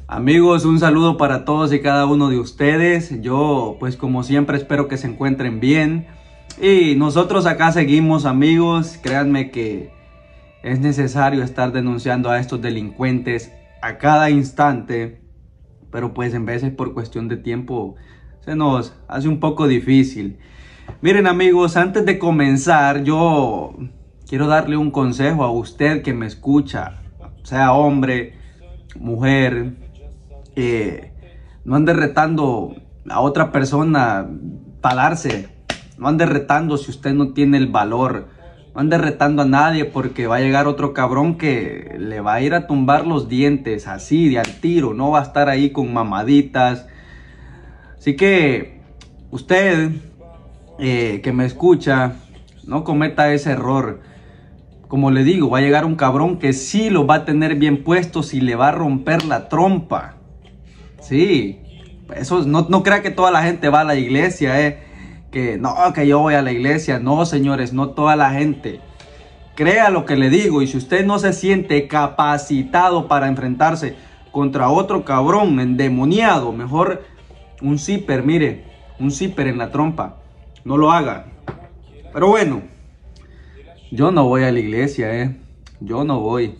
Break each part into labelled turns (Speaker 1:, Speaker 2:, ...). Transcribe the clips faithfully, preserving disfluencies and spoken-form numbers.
Speaker 1: Amigos, un saludo para todos y cada uno de ustedes. Yo, pues como siempre, espero que se encuentren bien. Y nosotros acá seguimos, amigos. Créanme que es necesario estar denunciando a estos delincuentes a cada instante. Pero pues en veces por cuestión de tiempo se nos hace un poco difícil. Miren, amigos, antes de comenzar, yo quiero darle un consejo a usted que me escucha. Sea hombre, mujer. Eh, no ande retando a otra persona para darse. No ande retando si usted no tiene el valor. No ande retando a nadie, porque va a llegar otro cabrón que le va a ir a tumbar los dientes así de al tiro. No va a estar ahí con mamaditas. Así que usted eh, que me escucha, no cometa ese error. Como le digo, va a llegar un cabrón que sí lo va a tener bien puestos y le va a romper la trompa. Sí, eso no, no crea que toda la gente va a la iglesia, eh. Que no, que yo voy a la iglesia. No, señores, no toda la gente. Crea lo que le digo. Y si usted no se siente capacitado para enfrentarse contra otro cabrón endemoniado, mejor un zipper, mire, un zipper en la trompa. No lo haga. Pero bueno, yo no voy a la iglesia, eh. Yo no voy.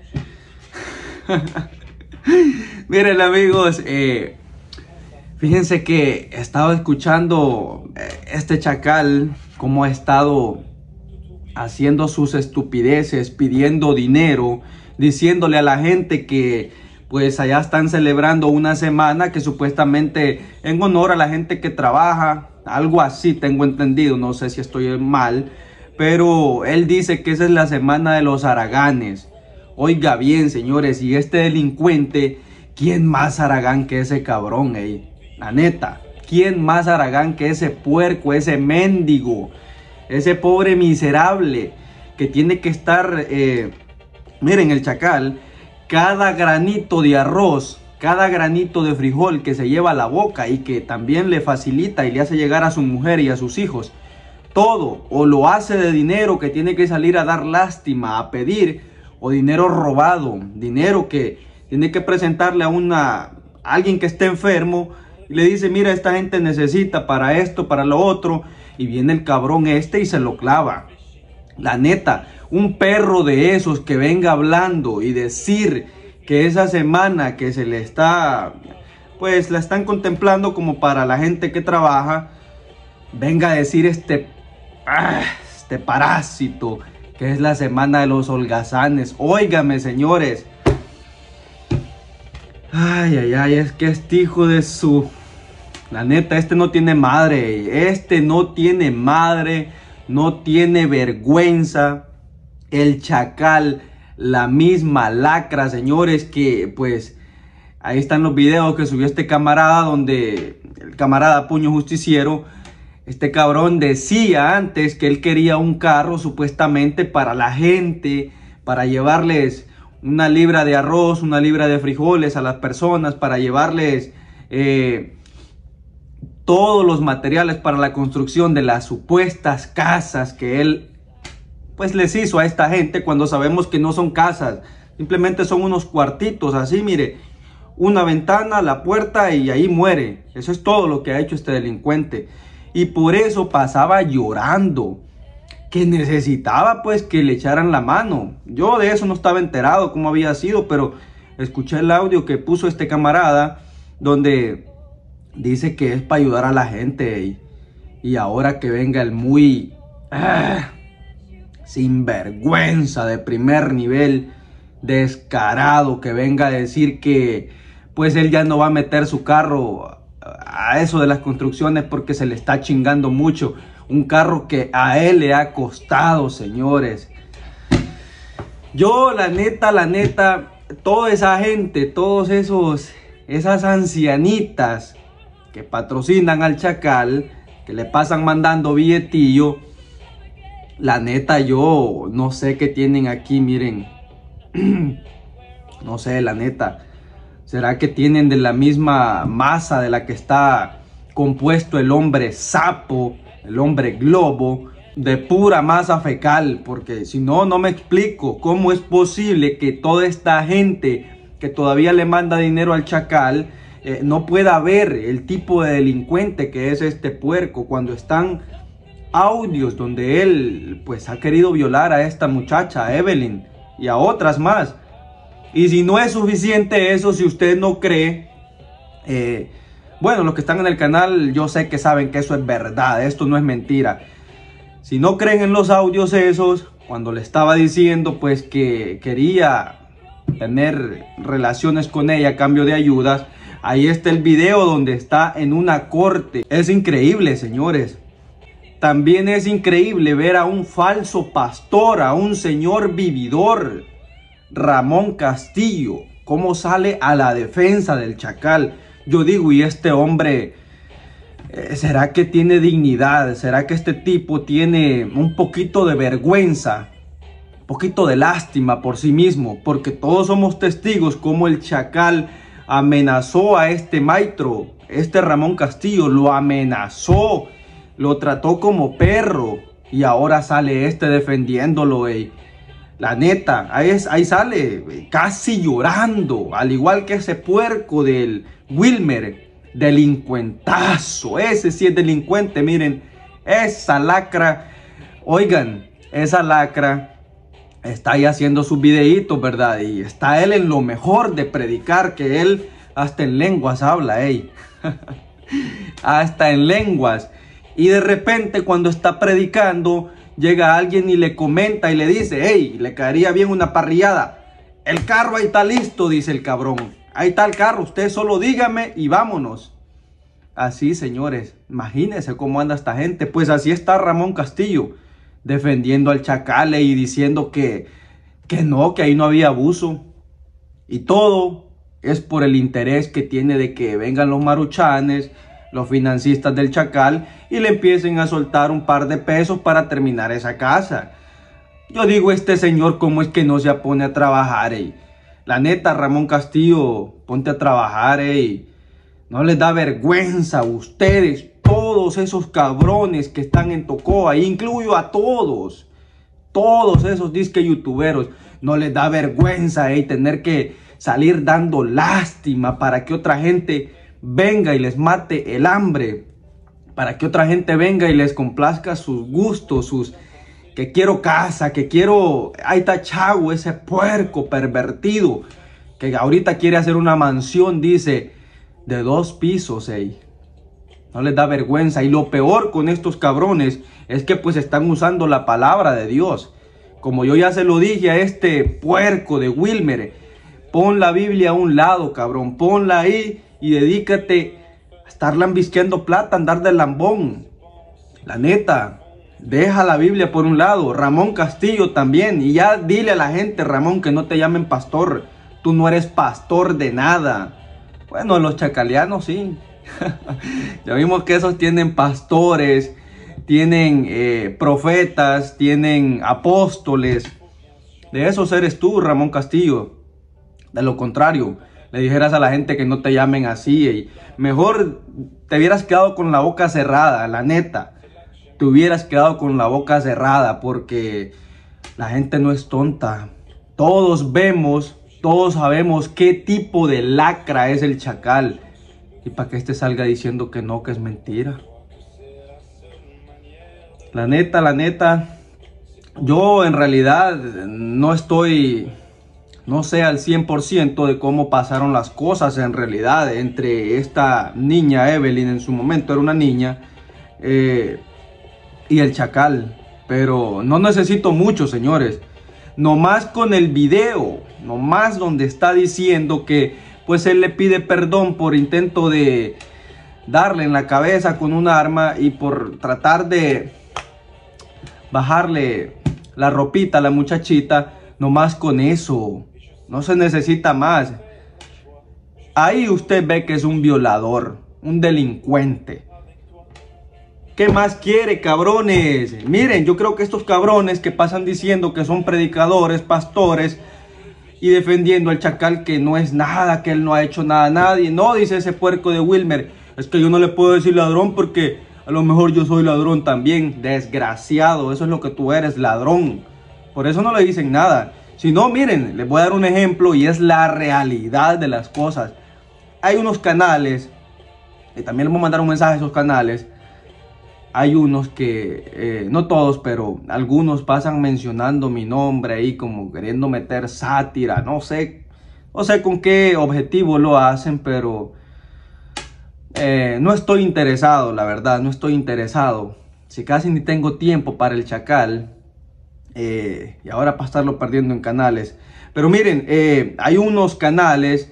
Speaker 1: Miren, amigos, eh, fíjense que he estado escuchando eh, este chacal cómo ha estado haciendo sus estupideces, pidiendo dinero, diciéndole a la gente que pues allá están celebrando una semana que supuestamente en honor a la gente que trabaja, algo así tengo entendido, no sé si estoy mal, pero él dice que esa es la semana de los haraganes. Oiga bien, señores, y este delincuente, ¿quién más haragán que ese cabrón, eh? La neta, ¿quién más haragán que ese puerco, ese mendigo, ese pobre miserable que tiene que estar, eh, miren, el chacal, cada granito de arroz, cada granito de frijol que se lleva a la boca y que también le facilita y le hace llegar a su mujer y a sus hijos, todo, o lo hace de dinero que tiene que salir a dar lástima, a pedir, o dinero robado, dinero que tiene que presentarle a una a alguien que esté enfermo y le dice, mira, esta gente necesita para esto, para lo otro, y viene el cabrón este y se lo clava. La neta, un perro de esos que venga hablando y decir que esa semana que se le está, pues la están contemplando como para la gente que trabaja, venga a decir este, ah, este parásito, que es la semana de los holgazanes. Óigame, señores. Ay, ay, ay, es que este hijo de su... La neta, este no tiene madre. Este no tiene madre. No tiene vergüenza. El chacal, la misma lacra, señores, que pues... Ahí están los videos que subió este camarada, donde el camarada Puño Justiciero... Este cabrón decía antes que él quería un carro supuestamente para la gente, para llevarles una libra de arroz, una libra de frijoles a las personas, para llevarles eh, todos los materiales para la construcción de las supuestas casas que él pues les hizo a esta gente, cuando sabemos que no son casas, simplemente son unos cuartitos así, mire, una ventana, la puerta y ahí muere. Eso es todo lo que ha hecho este delincuente. Y por eso pasaba llorando, que necesitaba pues que le echaran la mano. Yo de eso no estaba enterado cómo había sido, pero escuché el audio que puso este camarada, donde dice que es para ayudar a la gente. Y, y ahora que venga el muy ah, sinvergüenza de primer nivel, descarado, que venga a decir que pues él ya no va a meter su carro a eso de las construcciones porque se le está chingando mucho. Un carro que a él le ha costado, señores. Yo, la neta, la neta, toda esa gente, todos esos, esas ancianitas que patrocinan al chacal, que le pasan mandando billetillo, la neta, yo no sé qué tienen aquí, miren. No sé, la neta. ¿Será que tienen de la misma masa de la que está compuesto el hombre sapo, el hombre globo, de pura masa fecal? Porque si no, no me explico cómo es posible que toda esta gente que todavía le manda dinero al chacal, eh, no pueda ver el tipo de delincuente que es este puerco cuando están audios donde él pues ha querido violar a esta muchacha, a Evelyn, y a otras más. Y si no es suficiente eso, si usted no cree, eh, bueno, los que están en el canal yo sé que saben que eso es verdad, esto no es mentira. Si no creen en los audios esos, cuando le estaba diciendo pues que quería tener relaciones con ella a cambio de ayudas, ahí está el video donde está en una corte. Es increíble, señores. También es increíble ver a un falso pastor, a un señor vividor, Ramón Castillo, cómo sale a la defensa del chacal. Yo digo, y este hombre, eh, ¿será que tiene dignidad? ¿Será que este tipo tiene un poquito de vergüenza? Un poquito de lástima por sí mismo, porque todos somos testigos cómo el chacal amenazó a este maestro, este Ramón Castillo, lo amenazó, lo trató como perro, y ahora sale este defendiéndolo, ey. La neta, ahí, ahí sale ey, casi llorando, al igual que ese puerco del Wilmer, delincuentazo, ese sí es delincuente, miren, esa lacra, oigan, esa lacra está ahí haciendo sus videitos, ¿verdad? Y está él en lo mejor de predicar, que él hasta en lenguas habla, ey. Hasta en lenguas. Y de repente cuando está predicando, llega alguien y le comenta y le dice, hey, le caería bien una parrillada. El carro ahí está listo, dice el cabrón. Ahí está el carro, usted solo dígame y vámonos. Así, señores, imagínense cómo anda esta gente. Pues así está Ramón Castillo, defendiendo al chacal y diciendo que, que no, que ahí no había abuso. Y todo es por el interés que tiene de que vengan los maruchanes, los financistas del chacal, y le empiecen a soltar un par de pesos para terminar esa casa. Yo digo, este señor, ¿cómo es que no se pone a trabajar? Ey? La neta, Ramón Castillo, ponte a trabajar, ey. No les da vergüenza a ustedes, todos esos cabrones que están en Tocoa, incluyo a todos, todos esos disque youtuberos, no les da vergüenza, ey, tener que salir dando lástima para que otra gente venga y les mate el hambre, para que otra gente venga y les complazca sus gustos, sus que quiero casa, que quiero, ahí está Chago, ese puerco pervertido, que ahorita quiere hacer una mansión, dice, de dos pisos, ey. No les da vergüenza. Y lo peor con estos cabrones es que pues están usando la palabra de Dios. Como yo ya se lo dije a este puerco de Wilmer, pon la Biblia a un lado, cabrón, ponla ahí y dedícate a estar lambisqueando plata, andar de lambón. La neta, deja la Biblia por un lado. Ramón Castillo también. Y ya dile a la gente, Ramón, que no te llamen pastor. Tú no eres pastor de nada. Bueno, los chacalianos sí. Ya vimos que esos tienen pastores, tienen eh, profetas, tienen apóstoles. De esos eres tú, Ramón Castillo. De lo contrario, le dijeras a la gente que no te llamen así. Y mejor te hubieras quedado con la boca cerrada, la neta. Te hubieras quedado con la boca cerrada, porque la gente no es tonta. Todos vemos, todos sabemos qué tipo de lacra es el chacal. Y para que este salga diciendo que no, que es mentira. La neta, la neta, yo en realidad no estoy, no sé al cien por ciento de cómo pasaron las cosas en realidad entre esta niña, Evelyn, en su momento era una niña, eh, y el chacal. Pero no necesito mucho, señores. Nomás con el video, nomás donde está diciendo que pues él le pide perdón por intento de darle en la cabeza con un arma y por tratar de bajarle la ropita a la muchachita. Nomás con eso, no se necesita más. Ahí usted ve que es un violador, un delincuente. ¿Qué más quiere, cabrones? Miren, yo creo que estos cabrones que pasan diciendo que son predicadores, pastores, y defendiendo al chacal que no es nada, que él no ha hecho nada a nadie. No, dice ese puerco de Wilmer, es que yo no le puedo decir ladrón porque a lo mejor yo soy ladrón también. Desgraciado, eso es lo que tú eres, ladrón. Por eso no le dicen nada. Si no, miren, les voy a dar un ejemplo y es la realidad de las cosas. Hay unos canales, y también les voy a mandar un mensaje a esos canales. Hay unos que, eh, no todos, pero algunos pasan mencionando mi nombre ahí como queriendo meter sátira. No sé, no sé con qué objetivo lo hacen, pero eh, no estoy interesado, la verdad, no estoy interesado. Si casi ni tengo tiempo para el Chacal, eh, y ahora para estarlo perdiendo en canales. Pero miren, eh, hay unos canales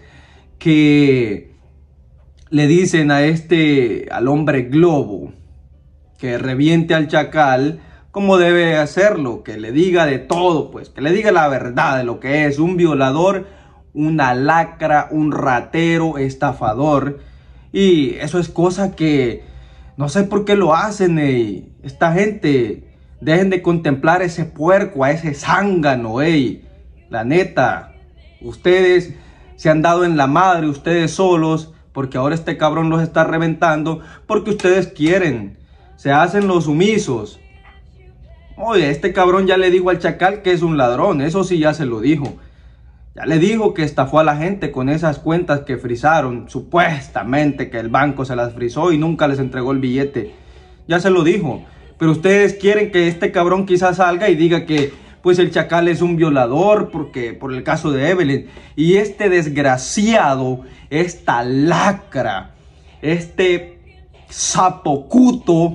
Speaker 1: que le dicen a este, al hombre globo, que reviente al Chacal como debe hacerlo, que le diga de todo, pues, que le diga la verdad de lo que es un violador, una lacra, un ratero, estafador. Y eso es cosa que no sé por qué lo hacen, ey. Esta gente, dejen de contemplar ese puerco, a ese zángano, ey. La neta, ustedes se han dado en la madre, ustedes solos, porque ahora este cabrón los está reventando, porque ustedes quieren. Se hacen los sumisos. Oye, este cabrón ya le dijo al Chacal que es un ladrón. Eso sí ya se lo dijo. Ya le dijo que estafó a la gente con esas cuentas que frizaron. Supuestamente que el banco se las frizó y nunca les entregó el billete. Ya se lo dijo. Pero ustedes quieren que este cabrón quizás salga y diga que pues el Chacal es un violador porque por el caso de Evelyn. Y este desgraciado, esta lacra, este sapocuto,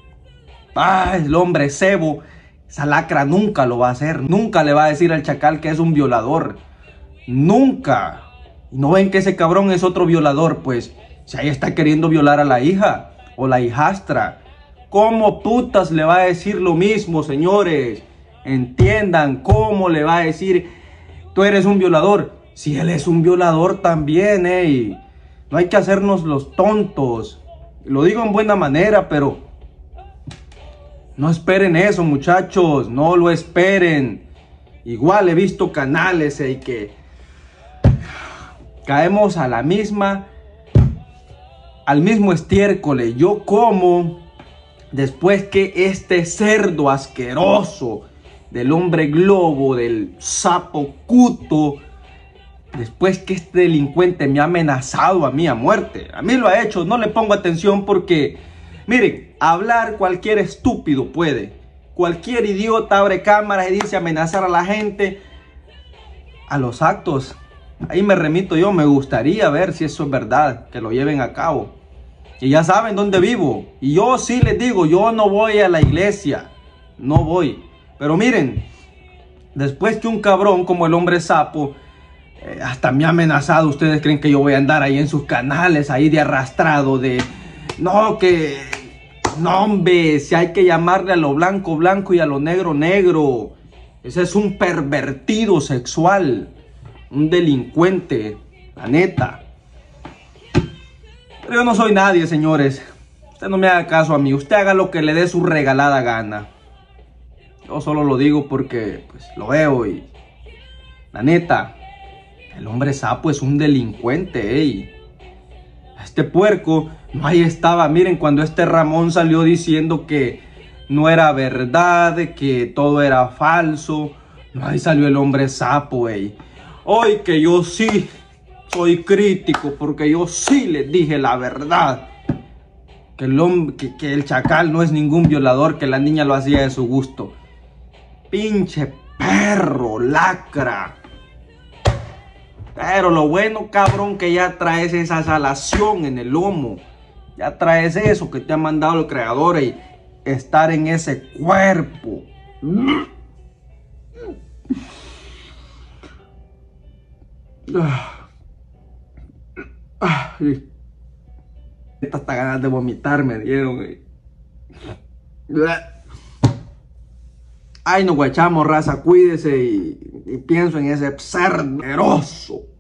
Speaker 1: ah, el hombre cebo, esa lacra nunca lo va a hacer. Nunca le va a decir al Chacal que es un violador. Nunca. ¿No ven que ese cabrón es otro violador? Pues si ahí está queriendo violar a la hija o la hijastra, ¿cómo putas le va a decir lo mismo, señores? Entiendan, ¿cómo le va a decir tú eres un violador? Si él es un violador también, ey. No hay que hacernos los tontos. Lo digo en buena manera, pero no esperen eso, muchachos. No lo esperen. Igual he visto canales y que caemos a la misma, al mismo estiércol. Yo como después que este cerdo asqueroso del hombre globo, del sapo cuto, después que este delincuente me ha amenazado a mí a muerte. A mí lo ha hecho, no le pongo atención porque, miren, hablar cualquier estúpido puede. Cualquier idiota abre cámaras y dice amenazar a la gente. A los actos, ahí me remito yo. Me gustaría ver si eso es verdad, que lo lleven a cabo. Y ya saben dónde vivo. Y yo sí les digo, yo no voy a la iglesia. No voy. Pero miren, después que un cabrón como el hombre sapo eh, hasta me ha amenazado, ¿ustedes creen que yo voy a andar ahí en sus canales, ahí de arrastrado, de no, que no, hombre, si hay que llamarle a lo blanco blanco y a lo negro negro? Ese es un pervertido sexual, un delincuente, la neta. Pero yo no soy nadie, señores. Usted no me haga caso a mí. Usted haga lo que le dé su regalada gana. Yo solo lo digo porque pues lo veo y la neta, el hombre sapo es un delincuente, ey. Este puerco, no, ahí estaba, miren, cuando este Ramón salió diciendo que no era verdad, que todo era falso. No, ahí salió el hombre sapo, ey. Hoy que yo sí soy crítico, porque yo sí les dije la verdad. Que el, hombre, que, que el Chacal no es ningún violador, que la niña lo hacía de su gusto. Pinche perro, lacra. Pero lo bueno, cabrón, que ya traes esa salación en el lomo. Ya traes eso que te ha mandado el creador y estar en ese cuerpo. Hasta ganas de vomitar me dieron. Ay, no guachamos, raza, cuídese y, y pienso en ese cerdo asqueroso.